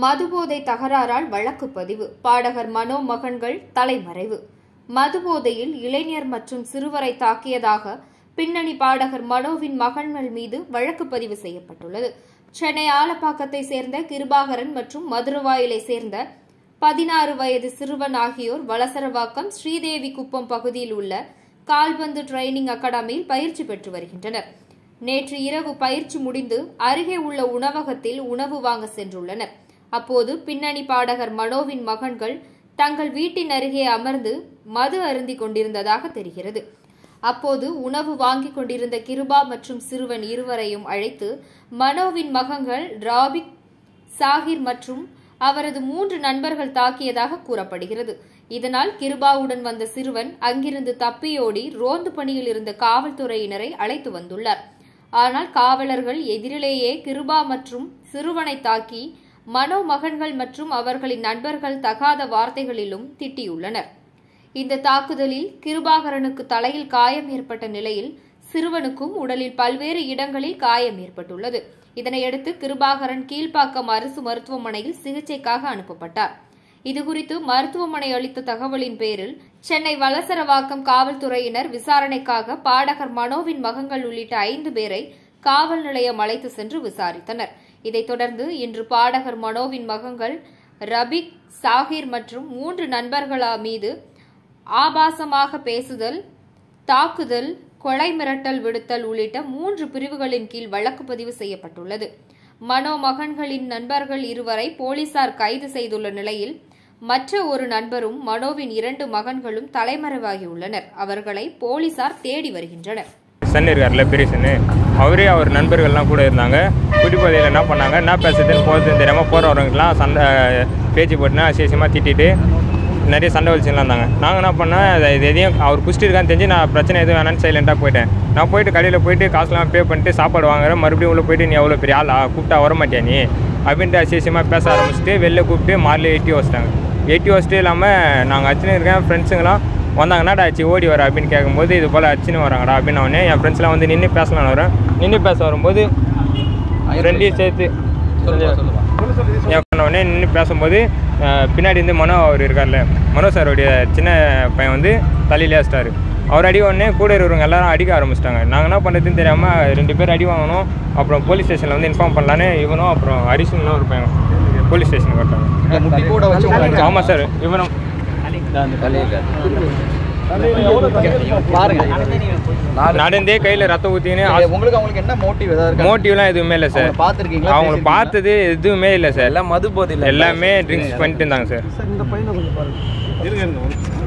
மதுபோதை தகராறால் வழக்கு பதிவு. பாடகர் மனோ மகன்கள் தலைமறைவு. மதுபோதையில் இளைஞர் மற்றும் சிறுவரை தாக்கியதாக பின்னணி பாடகர் மனோவின் மகன்கள் மீது வழக்கு பதிவு செய்யப்பட்டுள்ளது. சென்னை ஆலப்பாக்கத்தை சேர்ந்த கிருபாகரன் மற்றும் மதுரவாயிலை சேர்ந்த 16 வயது சிறுவன் ஆகியோர் வலசரவாக்கம் ஸ்ரீதேவி குப்பம் பகுதியில் உள்ள கால்பந்து டிரைனிங் அகாடமியில் பயிற்சி பெற்று வருகின்றனர். நேற்று இரவு பயிற்சி முடிந்து அருகே உள்ள உணவகத்தில் உணவு வாங்க சென்றுள்ளனர். அப்போது பின்னணி பாடகர் மனோவின் மகன்கள் தங்கள் வீட்டின் அருகே அமர்ந்து மது அருந்திக் கொண்டிருந்ததாக தெரிகிறது. அப்போது உணவு வாங்கிக் கொண்டிருந்த கிருபா மற்றும் சிறுவன் இருவரையும் அழைத்து மனோவின் மகன்கள் ராபிக், சாகிர் மற்றும் அவரது 3 நண்பர்கள் தாக்கியதாக கூறப்படுகிறது. இதனால் கிருபாவுடன் வந்த சிறுவன் அங்கிருந்து தப்பியோடி ரோந்து பணியில் இருந்த காவல்துறையினரை அழைத்து வந்துள்ளார். ஆனால் காவலர்கள் எதிரிலேயே கிருபா மற்றும் சிறுவனை தாக்கி மனோ மகன்கள் மற்றும் அவர்களின் நண்பர்கள் தகாத வார்த்தைகளிலும் திட்டியுள்ளனர். இந்த தாக்குதலில் கிருபாகரனுக்கு தலையில் காயம் ஏற்பட்ட நிலையில் சிறுவனுக்கும் உடலில் பல்வேறு இடங்களில் காயம் ஏற்பட்டுள்ளது. இதனையடுத்து கிருபாகரன் கீழ்ப்பாக்கம் அரசு மருத்துவமனையில் சிகிச்சைக்காக அனுப்பப்பட்டார். இதுகுறித்து மருத்துவமனை அளித்த தகவலின் பேரில் சென்னை வலசரவாக்கம் காவல்துறையினர் விசாரணைக்காக பாடகர் மனோவின் மகன்கள் உள்ளிட்ட 5 பேரை காவல் நிலையம் அழைத்து சென்று விசாரித்தனர். இதைத் தொடர்ந்து இன்று பாடகர் மனோவின் மகன்கள் ரபிக், சாகிர் மற்றும் 3 நண்பர்கள் மீது ஆபாசமாக பேசுதல், தாக்குதல், கொலை மிரட்டல் விடுத்தல் உள்ளிட்ட 3 பிரிவுகளின் கீழ் வழக்கு பதிவு செய்யப்பட்டுள்ளது. மனோ மகன்களின் நண்பர்கள் இருவரை போலீசார் கைது செய்துள்ள நிலையில் மற்ற ஒரு நண்பரும் மனோவின் 2 மகன்களும் தலைமறைவாகியுள்ளனர். அவர்களை போலீசார் தேடி வருகின்றனர். சன் இருக்கார்ல, பெரிய சன்னு, அவரே அவர் நண்பர்கள்லாம் கூட இருந்தாங்க. குடிப்பதையில் என்ன பண்ணாங்க, என்ன பேசுறதுன்னு போகிறதுன்னு தெரியாமல் போகிறவங்களுக்குலாம் சண்டை பேச்சு போட்டுனா சேஷமாக திட்டிட்டு நிறைய சண்டை வலிச்சுலாம் இருந்தாங்க. நாங்கள் என்ன பண்ணோம், இது எதையும் அவர் குடிச்சிட்டு இருக்கான்னு தெரிஞ்சு நான் பிரச்சனை எதுவும் வேணான்னு சைலண்ட்டாக போயிட்டேன். நான் போயிட்டு கடையில் போயிட்டு காசுலாம் பே பண்ணிட்டு சாப்பாடு வாங்குறேன். மறுபடியும் உள்ளே போயிட்டு நீ எவ்வளோ பெரிய ஆளா, கூப்பிட்டா வர மாட்டியா நீ அப்படின்ட்டு அசேஷமாக பேச ஆரம்பிச்சுட்டு வெளில கூப்பிட்டு மாரில் எட்டி வச்சிட்டாங்க. எட்டி வச்சுட்டு இல்லாமல் நாங்கள் அச்சுன்னு இருக்கேன், ஃப்ரெண்ட்ஸுங்களாம் வந்தாங்கன்னாடா ஆச்சு ஓடி வர அப்படின்னு கேட்கும்போது இது போல் அச்சுன்னு வராங்கடா அப்படின்னு உடனே என் ஃப்ரெண்ட்ஸ்லாம் வந்து நின்று பேசலான்னு வரேன். நின்று பேச வரும்போது ஃப்ரெண்டையும் சேர்த்து என் உடனே நின்று பேசும்போது பின்னாடி வந்து மனோ அவர் இருக்கார்ல, மனோ சாரோடைய சின்ன பையன் வந்து தலையிலே அடிச்சிட்டாரு. அவர் அடி உடனே கூட இருக்கிறவங்க எல்லாரும் அடிக்க ஆரம்பிச்சிட்டாங்க. நாங்கள் என்ன பண்ணுறதுன்னு தெரியாமல் 2 பேர் அடி வாங்கணும். அப்புறம் போலீஸ் ஸ்டேஷனில் வந்து இன்ஃபார்ம் பண்ணலான்னு இவனும் அப்புறம் ஹரிஷனும் ஒரு பையன் போலீஸ் ஸ்டேஷனுக்கு வட்டாங்க. ஆமாம் சார், இவனும் நடந்தே கையில் ரத்தம் ஊற்றின்னு. உங்களுக்கு என்ன மோட்டிவ்லாம் எதுவுமே இல்லை சார். பார்த்துருக்கீங்களா? அவங்களை பார்த்தது எதுவுமே இல்லை சார். எல்லாம் மது போதையில் எல்லாமே ட்ரிங்க்ஸ் பண்ணிட்டு இருந்தாங்க சார்.